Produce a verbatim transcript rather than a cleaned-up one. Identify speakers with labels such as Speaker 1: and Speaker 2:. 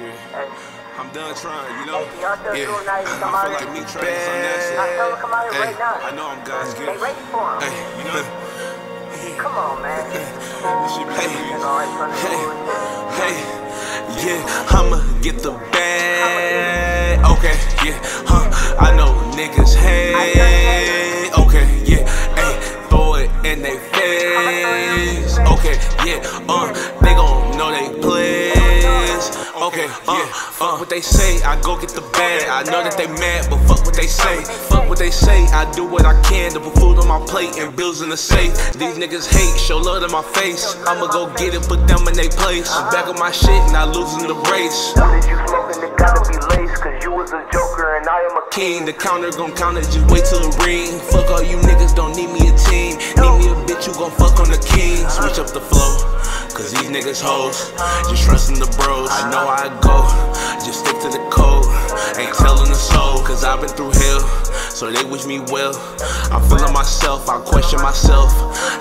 Speaker 1: Yeah. I'm done trying, you know?
Speaker 2: Hey,
Speaker 1: yeah. I feel like me trying is unnecessary. Hey, I know I'm God's gift.
Speaker 2: They ready for him.
Speaker 1: Hey, you know?
Speaker 2: Come on, man.
Speaker 1: Hey, hey, hey, yeah, I'ma get the bag. Okay, yeah, huh? I know niggas hate. Okay, yeah, hey, throw it in they face. Okay, yeah, uh, they gon' know they plays. Okay, uh, fuck what they say, I go get the bag. I know that they mad, but fuck what they say. Fuck what they say, I do what I can to put food on my plate and bills in the safe. These niggas hate, show love to my face. I'ma go get it, put them in they place. Back on my shit, not losing the race.
Speaker 2: Did you smoking, it gotta be laced, cause you was a joker and I am a
Speaker 1: king. The counter gon' count it, just wait till the ring. Fuck all you niggas, don't need me a team. Need me a bitch, you gon' fuck on the king. Switch up the flow, cause these niggas hoes. Just trustin' the bros, I know how I go. Just stick to the code, ain't telling the soul. Cause I've been through hell, so they wish me well. I'm feeling myself, I question myself.